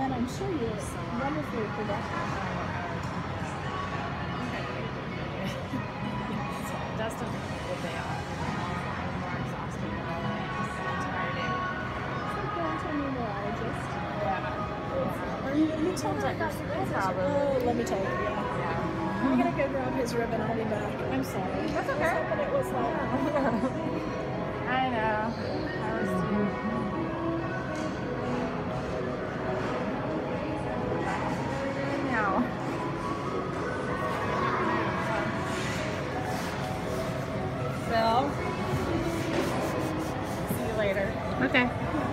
then I'm sure you're wonderfully productive. Just a good day off. I'm more exhausted than all that. Entire day. It's like going to a neurologist. Yeah. Or you told her about your school, physician. probably. Oh, let me tell you, yeah. Yeah. I'm gonna go grab his ribbon. I'll be back. I'm sorry. That's okay. I was hoping it was like. I know. I was too. Now. So, see you later. Okay.